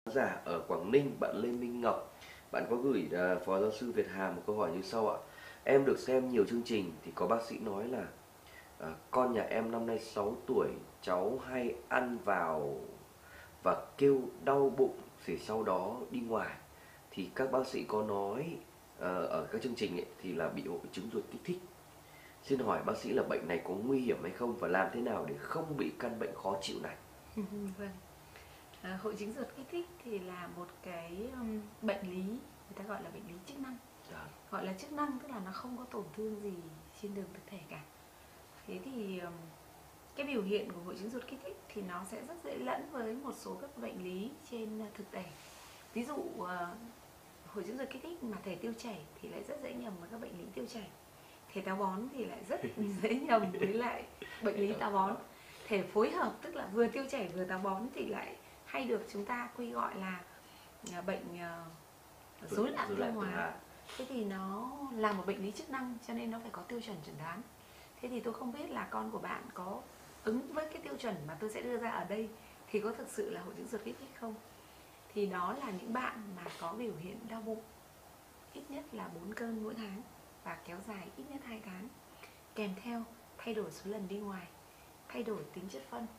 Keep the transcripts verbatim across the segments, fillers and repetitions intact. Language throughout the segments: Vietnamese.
Giả ở Quảng Ninh, bạn Lê Minh Ngọc, bạn có gửi à, Phó Giáo sư Việt Hà một câu hỏi như sau ạ. Em được xem nhiều chương trình thì có bác sĩ nói là à, con nhà em năm nay sáu tuổi, cháu hay ăn vào và kêu đau bụng thì sau đó đi ngoài. Thì các bác sĩ có nói à, ở các chương trình ấy, thì là bị hội chứng ruột kích thích. Xin hỏi bác sĩ là bệnh này có nguy hiểm hay không và làm thế nào để không bị căn bệnh khó chịu này? Vâng. À, hội chứng ruột kích thích thì là một cái um, bệnh lý, người ta gọi là bệnh lý chức năng. Dạ. Gọi là chức năng tức là nó không có tổn thương gì trên đường thực thể cả. Thế thì um, cái biểu hiện của hội chứng ruột kích thích thì nó sẽ rất dễ lẫn với một số các bệnh lý trên uh, thực thể. Ví dụ uh, hội chứng ruột kích thích mà thể tiêu chảy thì lại rất dễ nhầm với các bệnh lý tiêu chảy. Thể táo bón thì lại rất dễ nhầm với lại bệnh lý táo bón. Thể phối hợp tức là vừa tiêu chảy vừa táo bón thì lại hay được chúng ta quy gọi là bệnh rối loạn tiêu hóa. Thế thì nó là một bệnh lý chức năng cho nên nó phải có tiêu chuẩn chẩn đoán. Thế thì tôi không biết là con của bạn có ứng với cái tiêu chuẩn mà tôi sẽ đưa ra ở đây thì có thực sự là hội chứng ruột kích thích không? Thì đó là những bạn mà có biểu hiện đau bụng ít nhất là bốn cơn mỗi tháng và kéo dài ít nhất hai tháng, kèm theo thay đổi số lần đi ngoài, thay đổi tính chất phân,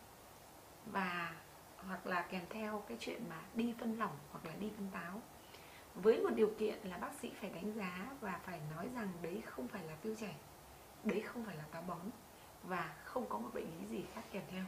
và hoặc là kèm theo cái chuyện mà đi phân lỏng hoặc là đi phân táo, với một điều kiện là bác sĩ phải đánh giá và phải nói rằng đấy không phải là tiêu chảy, đấy không phải là táo bón và không có một bệnh lý gì khác kèm theo.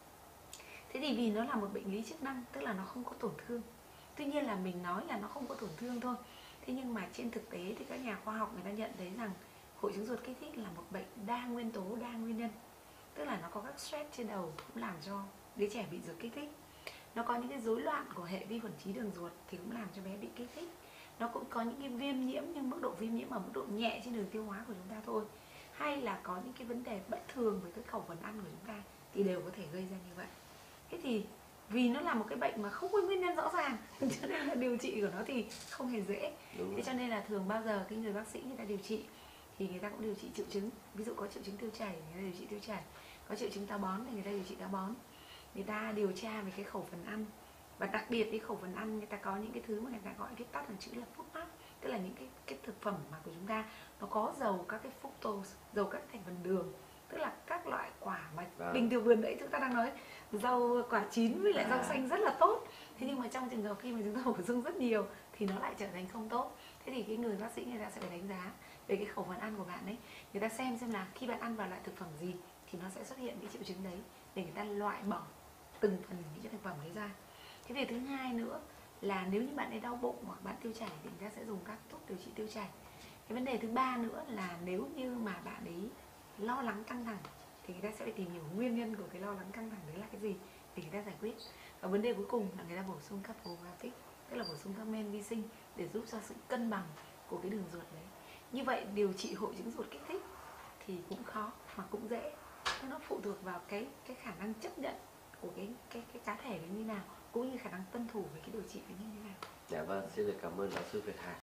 Thế thì vì nó là một bệnh lý chức năng, tức là nó không có tổn thương. Tuy nhiên là mình nói là nó không có tổn thương thôi. Thế nhưng mà trên thực tế thì các nhà khoa học người ta nhận thấy rằng hội chứng ruột kích thích là một bệnh đa nguyên tố, đa nguyên nhân. Tức là nó có các stress trên đầu cũng làm cho đứa trẻ bị ruột kích thích. Nó có những cái rối loạn của hệ vi khuẩn trí đường ruột thì cũng làm cho bé bị kích thích. Nó cũng có những cái viêm nhiễm nhưng mức độ viêm nhiễm ở mức độ nhẹ trên đường tiêu hóa của chúng ta thôi. Hay là có những cái vấn đề bất thường với cái khẩu phần ăn của chúng ta thì đều có thể gây ra như vậy. Thế thì vì nó là một cái bệnh mà không có nguyên nhân rõ ràng cho nên là điều trị của nó thì không hề dễ. Thế cho nên là thường bao giờ cái người bác sĩ người ta điều trị thì người ta cũng điều trị triệu chứng. Ví dụ có triệu chứng tiêu chảy người ta điều trị tiêu chảy, có triệu chứng táo bón thì người ta điều trị táo bón. Người ta điều tra về cái khẩu phần ăn, và đặc biệt cái khẩu phần ăn người ta có những cái thứ mà người ta gọi viết tắt là chữ là food map, tức là những cái, cái thực phẩm mà của chúng ta nó có giàu các cái fructose, giàu các thành phần đường, tức là các loại quả mà à. Bình thường vườn đấy chúng ta đang nói rau quả chín với lại à. Rau xanh rất là tốt. Thế nhưng mà trong trường hợp khi mà chúng ta bổ sung rất nhiều thì nó lại trở thành không tốt. Thế thì cái người bác sĩ người ta sẽ phải đánh giá về cái khẩu phần ăn của bạn ấy, người ta xem xem là khi bạn ăn vào loại thực phẩm gì thì nó sẽ xuất hiện cái triệu chứng đấy để người ta loại bỏ từng phần những cái thực phẩm đấy ra. Cái việc thứ hai nữa là nếu như bạn ấy đau bụng hoặc bạn tiêu chảy thì người ta sẽ dùng các thuốc điều trị tiêu chảy. Cái vấn đề thứ ba nữa là nếu như mà bạn ấy lo lắng căng thẳng thì người ta sẽ phải tìm hiểu nguyên nhân của cái lo lắng căng thẳng đấy là cái gì để người ta giải quyết. Và vấn đề cuối cùng là người ta bổ sung các probiotic, tức là bổ sung các men vi sinh để giúp cho sự cân bằng của cái đường ruột đấy. Như vậy điều trị hội chứng ruột kích thích thì cũng khó mà cũng dễ. Nó phụ thuộc vào cái cái khả năng chấp nhận của cái cái cái cá thể đấy như nào, cũng như khả năng tuân thủ về cái điều trị đấy như thế nào. Dạ vâng, xin được cảm ơn giáo sư Việt Hà.